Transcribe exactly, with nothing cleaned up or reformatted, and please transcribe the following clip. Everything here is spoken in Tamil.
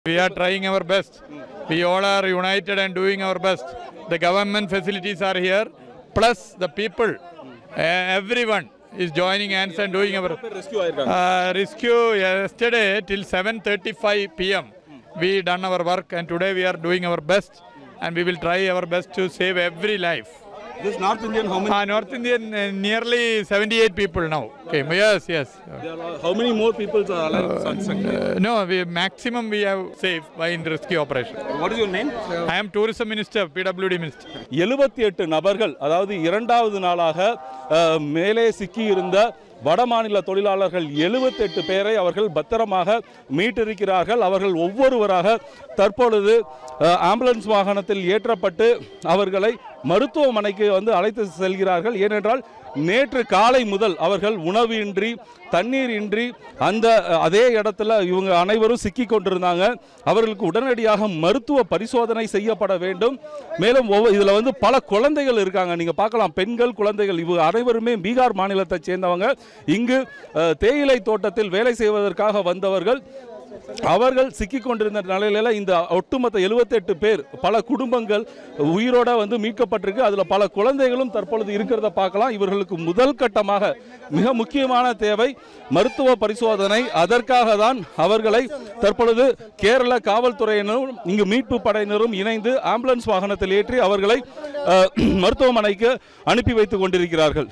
We are trying our best. We all are united and doing our best. The government facilities are here, plus the people, uh, everyone is joining hands and doing our uh, rescue. Yesterday till seven thirty-five p m we done our work, and today we are doing our best, and we will try our best to save every life. This North Indian, how many? Uh, North Indian, uh, nearly seventy-eight people now. Okay, yes, yes. There are, how many more people are alive? Uh, no, we, maximum we have saved by in rescue operation. What is your name? I am tourism minister, P W D minister. எழுபத்தி எட்டு நபர்கள், அதாவது இரண்டாவது நாளாக மேலே சிக்கி இருந்த வடமாநில தொழிலாளர்கள் எழுபத்தி எட்டு பேரை அவர்கள் பத்திரமாக மீட்டிருக்கிறார்கள். அவர்கள் ஒவ்வொருவராக தற்பொழுது ஆம்புலன்ஸ் வாகனத்தில் ஏற்றப்பட்டு அவர்களை மருத்துவமனைக்கு வந்து அழைத்து செல்கிறார்கள். ஏனென்றால் நேற்று காலை முதல் அவர்கள் உணவு இன்றி தண்ணீர் இன்றி அந்த அதே இடத்துல இவங்க அனைவரும் சிக்கி கொண்டிருந்தாங்க. அவர்களுக்கு உடனடியாக மருத்துவ பரிசோதனை செய்யப்பட வேண்டும். மேலும் இதில் வந்து பல குழந்தைகள் இருக்காங்க. நீங்கள் பார்க்கலாம், பெண்கள், குழந்தைகள், இவங்க அனைவருமே பீகார் மாநிலத்தை சேர்ந்தவங்க. இங்கு தேயிலை தோட்டத்தில் வேலை செய்வதற்காக வந்தவர்கள். அவர்கள் சிக்கிக் கொண்டிருந்த நிலையில இந்த ஒட்டுமொத்த எழுபத்தி எட்டு பேர், பல குடும்பங்கள் உயிரோட வந்து மீட்கப்பட்டிருக்கு. அதுல பல குழந்தைகளும் தற்பொழுது இருக்கிறத பார்க்கலாம். இவர்களுக்கு முதல் கட்டமாக மிக முக்கியமான தேவை மருத்துவ பரிசோதனை. அதற்காக தான் அவர்களை தற்பொழுது கேரள காவல்துறையினரும் இங்கு மீட்பு படையினரும் இணைந்து ஆம்புலன்ஸ் வாகனத்தில் ஏற்றி அவர்களை மருத்துவமனைக்கு அனுப்பி வைத்துக் கொண்டிருக்கிறார்கள்.